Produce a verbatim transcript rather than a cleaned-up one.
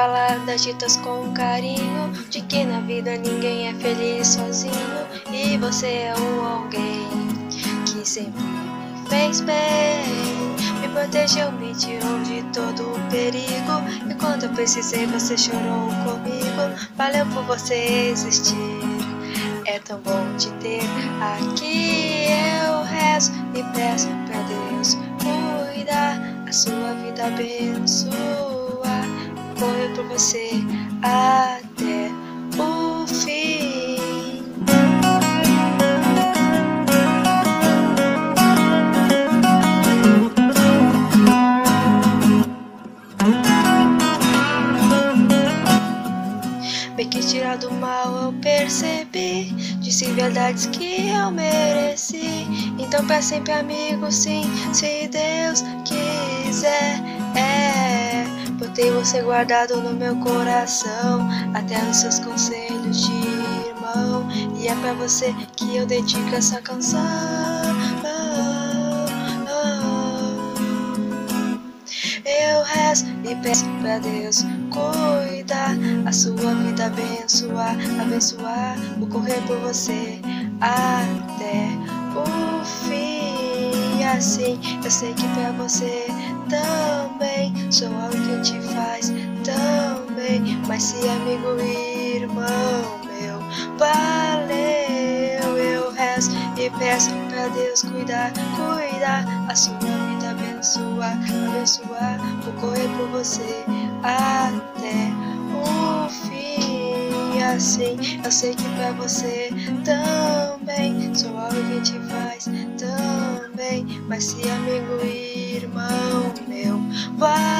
palavras ditas com carinho, de que na vida ninguém é feliz sozinho, e você é um alguém que sempre me fez bem, me protegeu, me tirou de todo o perigo, e quando eu precisei você chorou comigo. Valeu por você existir, é tão bom te ter aqui. Eu rezo e peço pra Deus cuidar, a sua vida abençoar, correr por você até o fim. Bem que tirar do mal eu percebi, disse verdades que eu mereci. Então pra sempre amigo, sim, se Deus quiser. É, botei você guardado no meu coração, até os seus conselhos de irmão, e é pra você que eu dedico essa canção. Eu rezo e peço pra Deus cuidar, a sua vida abençoar, abençoar, vou correr por você até o fim. Assim eu sei que pra você também sou alguém que te faz também, mas se amigo e irmão meu, valeu. Eu rezo e peço pra Deus cuidar, cuidar, a sua vida abençoar, abençoar, vou correr por você até o fim. Assim eu sei que pra você também sou alguém que te faz também, mas se amigo e irmão meu, vai.